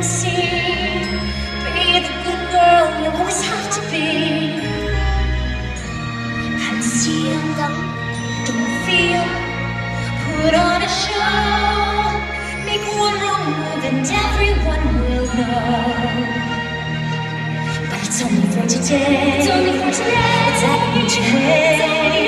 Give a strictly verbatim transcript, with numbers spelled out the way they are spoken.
see. Be the good girl you always have to be. Conceal, don't feel, put on a show. Make one wrong move and everyone will know. But it's only for today. It's only for today. It's at your head.